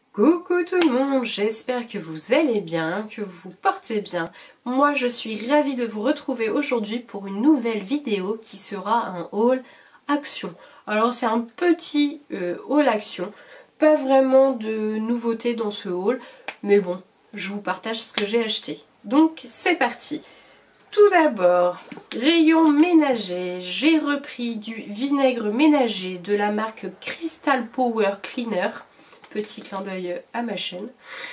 Coucou tout le monde, j'espère que vous allez bien, que vous vous portez bien. Moi je suis ravie de vous retrouver aujourd'hui pour une nouvelle vidéo qui sera un haul action. Alors c'est un petit haul action, pas vraiment de nouveautés dans ce haul, mais bon, je vous partage ce que j'ai acheté. Donc c'est parti. Tout d'abord, rayon ménager, j'ai repris du vinaigre ménager de la marque Crystal Power Cleaner. Petit clin d'œil à ma chaîne.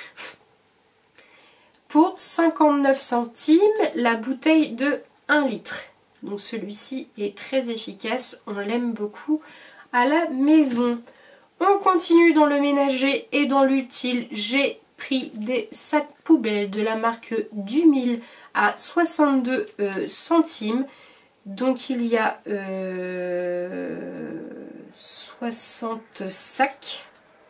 Pour 59 centimes, la bouteille de 1 litre. Donc celui-ci est très efficace, on l'aime beaucoup à la maison. On continue dans le ménager et dans l'utile. J'ai pris des sacs poubelles de la marque Dumil à 62 centimes. Donc il y a 60 sacs.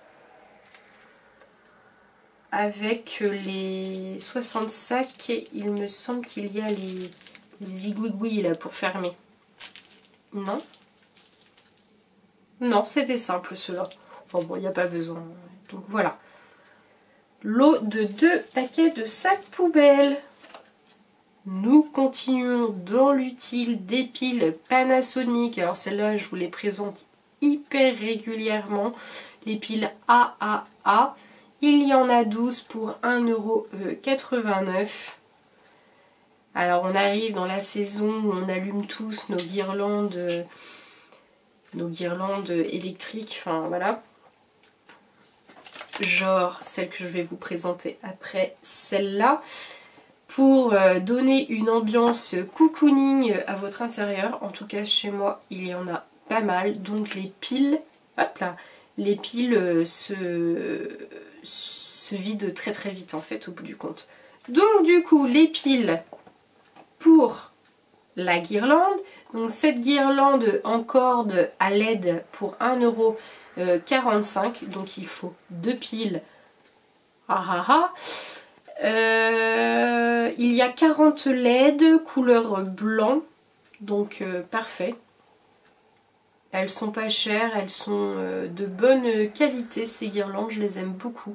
Avec les 60 sacs, il me semble qu'il y a les zigouigouis là pour fermer. Non? Non, c'était simple ceux-là. Enfin bon, il n'y a pas besoin. Donc voilà. Lot de 2 paquets de sacs poubelles. Nous continuons dans l'utile des piles Panasonic. Alors celles-là, je vous les présente hyper régulièrement. Les piles AAA. Il y en a 12 pour 1,89 €. Alors on arrive dans la saison où on allume tous nos guirlandes électriques, enfin voilà. Genre celle que je vais vous présenter après, celle-là. Pour donner une ambiance cocooning à votre intérieur. En tout cas chez moi il y en a pas mal. Donc les piles, hop là, les piles se vident très très vite en fait au bout du compte. Donc du coup les piles pour la guirlande. Donc cette guirlande en corde à LED pour 1,45 €. Donc il faut 2 piles. Il y a 40 LED couleur blanc. Donc parfait. Elles sont pas chères, elles sont de bonne qualité ces guirlandes, je les aime beaucoup.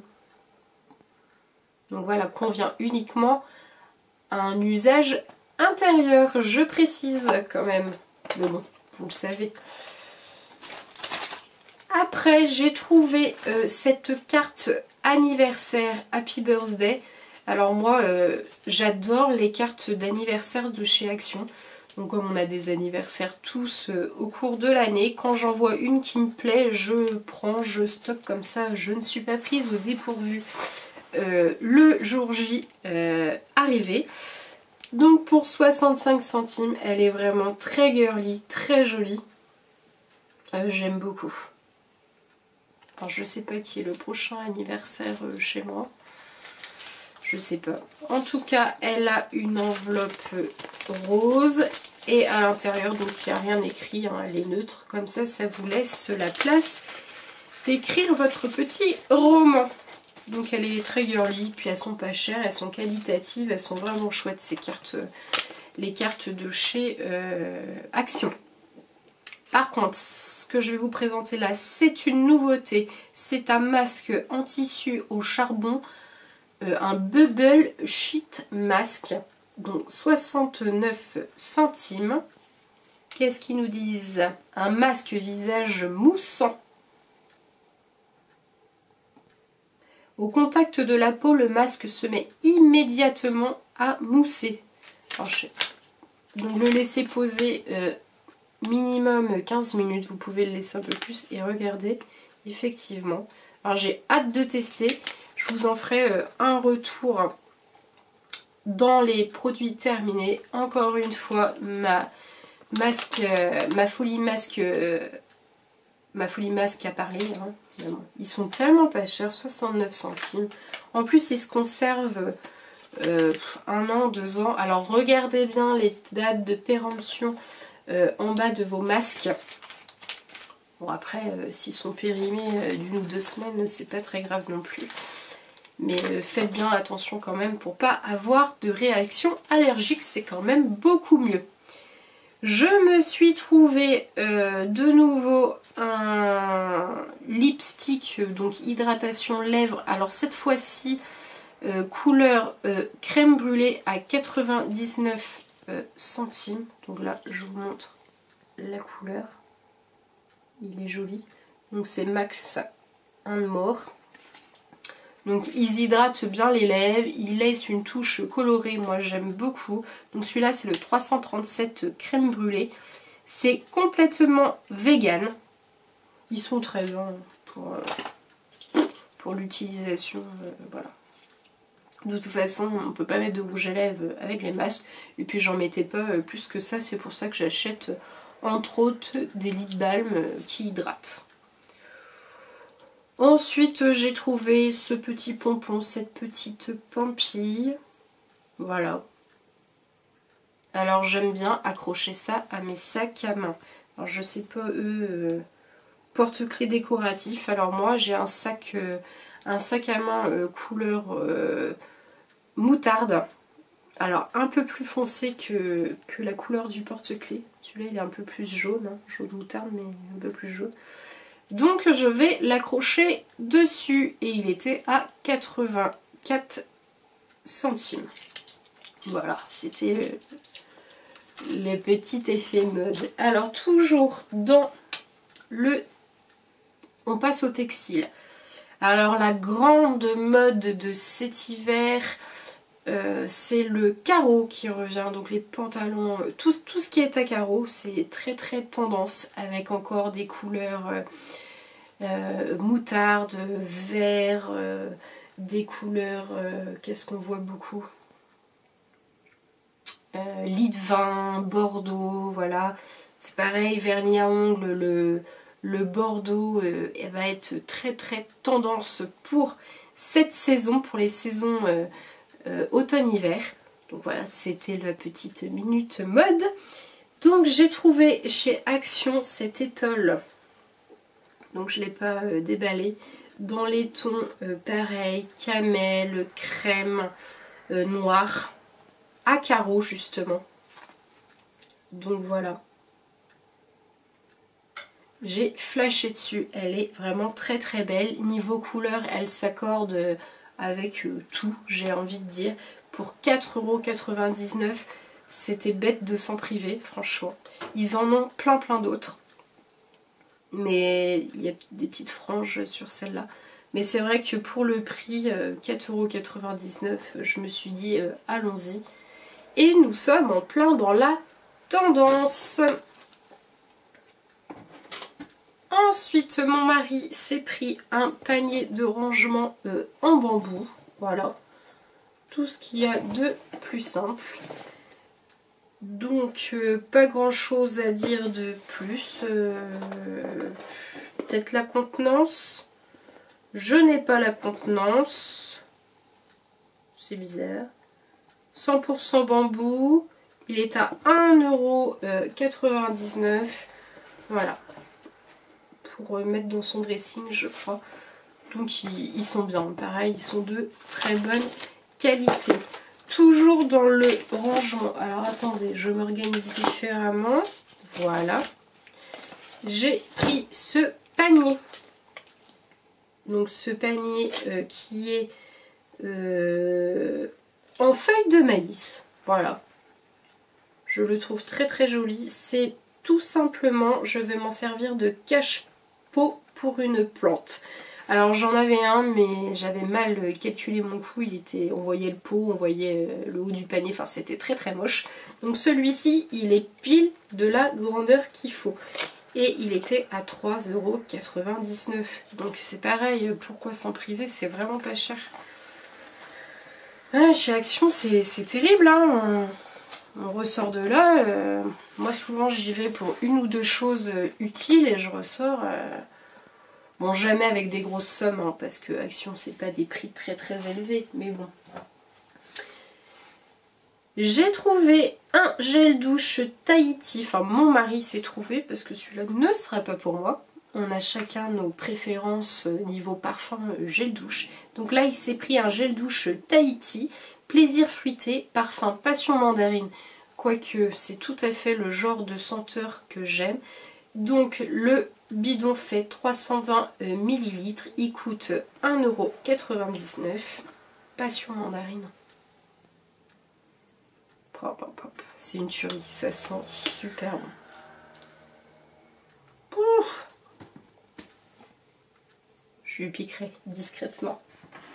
Donc voilà, convient uniquement à un usage intérieur, je précise quand même. Mais bon, vous le savez. Après, j'ai trouvé cette carte anniversaire Happy Birthday. Alors moi, j'adore les cartes d'anniversaire de chez Action. Donc comme on a des anniversaires tous au cours de l'année, quand j'en vois une qui me plaît, je prends, je stocke comme ça, je ne suis pas prise au dépourvu le jour J arrivé. Donc pour 65 centimes, elle est vraiment très girly, très jolie. J'aime beaucoup. Alors je sais pas qui est le prochain anniversaire chez moi. Je sais pas. En tout cas, elle a une enveloppe rose et à l'intérieur, donc il n'y a rien écrit, hein, elle est neutre. Comme ça, ça vous laisse la place d'écrire votre petit roman. Donc elle est très girly, puis elles sont pas chères, elles sont qualitatives, elles sont vraiment chouettes ces cartes, les cartes de chez Action. Par contre, ce que je vais vous présenter là, c'est une nouveauté. C'est un masque en tissu au charbon. Un bubble sheet mask, donc 69 centimes. Qu'est-ce qu'ils nous disent? Un masque visage moussant. Au contact de la peau, le masque se met immédiatement à mousser. Donc le laisser poser minimum 15 minutes. Vous pouvez le laisser un peu plus et regardez, effectivement. Alors j'ai hâte de tester. Je vous en ferai un retour dans les produits terminés. Encore une fois, ma folie masque a parlé. Hein. Ils sont tellement pas chers, 69 centimes. En plus, ils se conservent 1 an, 2 ans. Alors regardez bien les dates de péremption en bas de vos masques. Bon après, s'ils sont périmés d'1 ou 2 semaines, c'est pas très grave non plus. Mais faites bien attention quand même pour pas avoir de réaction allergique, c'est quand même beaucoup mieux. Je me suis trouvé de nouveau un lipstick, donc hydratation lèvres. Alors cette fois-ci, couleur crème brûlée à 99 centimes. Donc là, je vous montre la couleur. Il est joli. Donc c'est Max Mort. Donc ils hydratent bien les lèvres, ils laissent une touche colorée, moi j'aime beaucoup. Donc celui-là c'est le 337 crème brûlée. C'est complètement vegan. Ils sont très bien pour l'utilisation, voilà. De toute façon on ne peut pas mettre de rouge à lèvres avec les masques. Et puis j'en mettais pas plus que ça, c'est pour ça que j'achète entre autres des lip balm qui hydratent. Ensuite, j'ai trouvé ce petit pompon, cette petite pampille. Voilà. Alors, j'aime bien accrocher ça à mes sacs à main. Alors, je sais pas, eux, porte-clés décoratifs. Alors, moi, j'ai un sac à main couleur moutarde. Alors, un peu plus foncé que la couleur du porte-clés. Celui-là, il est un peu plus jaune, hein, jaune moutarde, mais un peu plus jaune. Donc je vais l'accrocher dessus et il était à 84 centimes. Voilà, c'était les petits effets mode. Alors toujours dans le... On passe au textile. Alors la grande mode de cet hiver, c'est le carreau qui revient. Donc les pantalons, tout ce qui est à carreau, c'est très très tendance avec encore des couleurs... moutarde, vert, des couleurs, qu'est-ce qu'on voit beaucoup, lit de vin, bordeaux, voilà. C'est pareil, vernis à ongles, le bordeaux va être très très tendance pour cette saison, pour les saisons automne-hiver. Donc voilà, c'était la petite minute mode. Donc j'ai trouvé chez Action cette étole. Donc je ne l'ai pas déballé. Dans les tons pareil, camel, crème, noir, à carreaux justement. Donc voilà. J'ai flashé dessus. Elle est vraiment très très belle. Niveau couleur, elle s'accorde avec tout, j'ai envie de dire. Pour 4,99 €, c'était bête de s'en priver, franchement. Ils en ont plein d'autres. Mais il y a des petites franges sur celle-là. Mais c'est vrai que pour le prix, 4,99 €, je me suis dit allons-y. Et nous sommes en plein dans la tendance. Ensuite, mon mari s'est pris un panier de rangement en bambou. Voilà. Tout ce qu'il y a de plus simple. Donc, pas grand chose à dire de plus. Peut-être la contenance. Je n'ai pas la contenance. C'est bizarre. 100% bambou. Il est à 1,99 €. Voilà. Pour mettre dans son dressing, je crois. Donc, ils sont bien. Pareil, ils sont de très bonne qualité. Toujours dans le rangement. Alors attendez, je m'organise différemment. Voilà. J'ai pris ce panier. Donc ce panier qui est en feuilles de maïs. Voilà. Je le trouve très très joli. C'est tout simplement, je vais m'en servir de cache-pot pour une plante. Alors j'en avais un, mais j'avais mal calculé mon coût. On voyait le pot, on voyait le haut du panier, enfin c'était très très moche. Donc celui-ci, il est pile de la grandeur qu'il faut. Et il était à 3,99 €. Donc c'est pareil, pourquoi s'en priver, c'est vraiment pas cher. Ah, chez Action, c'est terrible, hein. On ressort de là. Moi souvent j'y vais pour une ou deux choses utiles et je ressors... Bon, jamais avec des grosses sommes, hein, parce que Action, c'est pas des prix très très élevés, mais bon. J'ai trouvé un gel douche Tahiti, enfin mon mari s'est trouvé, parce que celui-là ne sera pas pour moi. On a chacun nos préférences niveau parfum gel douche. Donc là, il s'est pris un gel douche Tahiti, plaisir fruité, parfum passion mandarine, quoique c'est tout à fait le genre de senteur que j'aime. Donc le bidon fait 320 ml, il coûte 1,99 €. Passion mandarine. Hop, hop, hop. C'est une tuerie, ça sent super bon. Ouf. Je lui piquerai discrètement.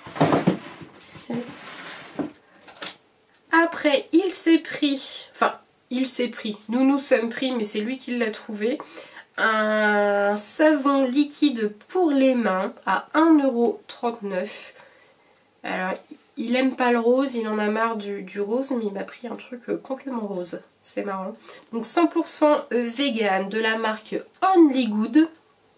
Après, il s'est pris, enfin, il s'est pris, nous sommes pris, mais c'est lui qui l'a trouvé, un savon liquide pour les mains à 1,39 €. Alors, il aime pas le rose, il en a marre du rose, mais il m'a pris un truc complètement rose. C'est marrant. Donc 100% vegan de la marque Only Good.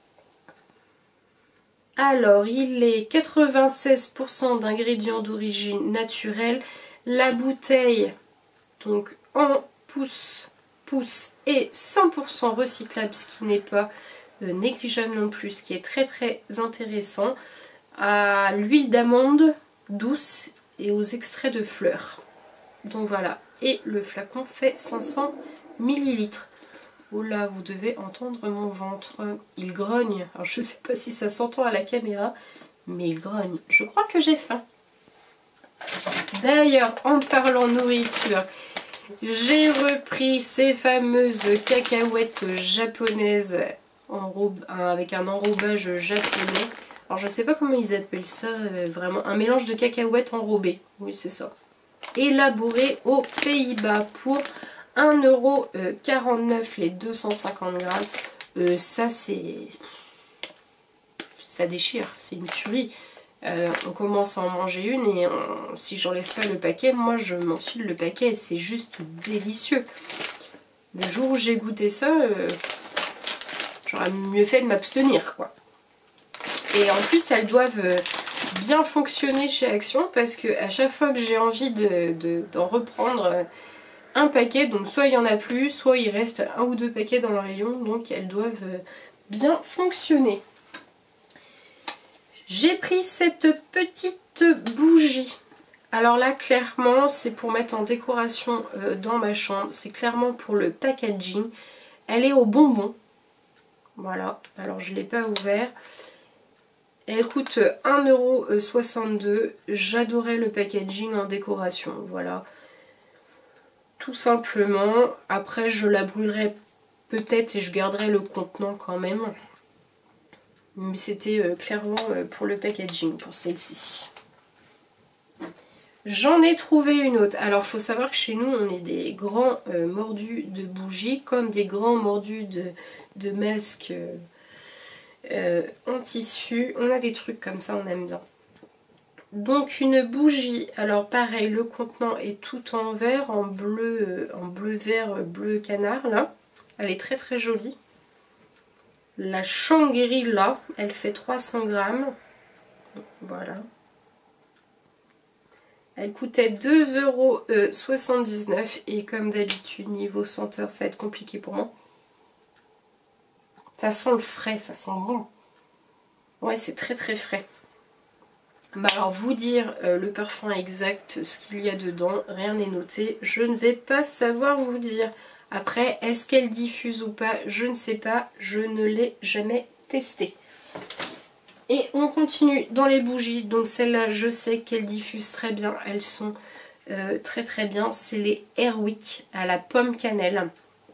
Alors, il est 96% d'ingrédients d'origine naturelle. La bouteille, donc en pouce est 100% recyclable, ce qui n'est pas négligeable non plus, ce qui est très très intéressant. À l'huile d'amande douce et aux extraits de fleurs. Donc voilà. Et le flacon fait 500 ml. Oula, vous devez entendre mon ventre. Il grogne. Alors je ne sais pas si ça s'entend à la caméra, mais il grogne. Je crois que j'ai faim. D'ailleurs, en parlant nourriture, j'ai repris ces fameuses cacahuètes japonaises avec un enrobage japonais. Alors je sais pas comment ils appellent ça vraiment. Un mélange de cacahuètes enrobées. Oui, c'est ça. Élaboré aux Pays-Bas pour 1,49 € les 250 grammes. Ça déchire, c'est une tuerie. On commence à en manger une et si j'enlève pas le paquet, moi je m'enfile le paquet. C'est juste délicieux. Le jour où j'ai goûté ça, j'aurais mieux fait de m'abstenir, quoi. Et en plus, elles doivent bien fonctionner chez Action parce que à chaque fois que j'ai envie d'en reprendre un paquet, donc soit il y en a plus, soit il reste un ou deux paquets dans le rayon, donc elles doivent bien fonctionner. J'ai pris cette petite bougie. Alors là, clairement, c'est pour mettre en décoration dans ma chambre. C'est clairement pour le packaging. Elle est au bonbon. Voilà. Alors, je ne l'ai pas ouvert. Elle coûte 1,62 €. J'adorais le packaging en décoration. Voilà. Tout simplement. Après, je la brûlerai peut-être et je garderai le contenant quand même. Mais c'était clairement pour le packaging, pour celle-ci. J'en ai trouvé une autre. Alors, il faut savoir que chez nous, on est des grands mordus de bougies, comme des grands mordus de masques en tissu. On a des trucs comme ça, on aime bien. Donc, une bougie. Alors, pareil, le contenant est tout en vert, en bleu vert, bleu canard, là. Elle est très très jolie. La Shangri-La, elle fait 300 grammes. Voilà. Elle coûtait 2,79 € et comme d'habitude, niveau senteur, ça va être compliqué pour moi. Ça sent le frais, ça sent bon. Ouais, c'est très très frais. Bah alors, vous dire le parfum exact, ce qu'il y a dedans, rien n'est noté. Je ne vais pas savoir vous dire. Après, est-ce qu'elle diffuse ou pas? Je ne sais pas, je ne l'ai jamais testée. Et on continue dans les bougies. Donc celle-là, je sais qu'elles diffusent très bien. Elles sont très très bien. C'est les Airwick à la pomme cannelle.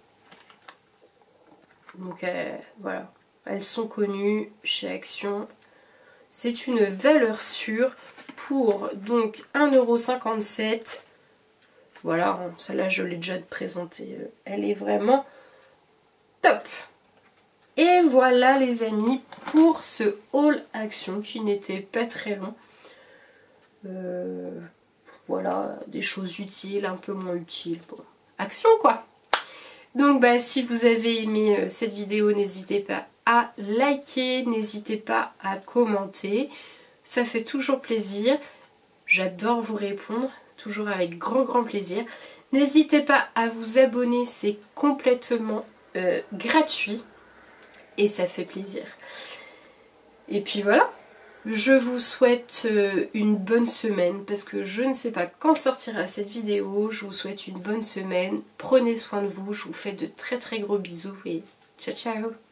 Donc voilà, elles sont connues chez Action. C'est une valeur sûre pour donc 1,57 €. Voilà, celle-là je l'ai déjà présentée, elle est vraiment top. Et voilà les amis pour ce haul Action qui n'était pas très long. Voilà, des choses utiles, un peu moins utiles. Bon, Action quoi. Donc bah si vous avez aimé cette vidéo, n'hésitez pas à liker, n'hésitez pas à commenter. Ça fait toujours plaisir. J'adore vous répondre. Toujours avec grand plaisir. N'hésitez pas à vous abonner, c'est complètement gratuit et ça fait plaisir. Et puis voilà, Je vous souhaite une bonne semaine parce que je ne sais pas quand sortira cette vidéo. Je vous souhaite une bonne semaine. Prenez soin de vous. Je vous fais de très très gros bisous et ciao ciao.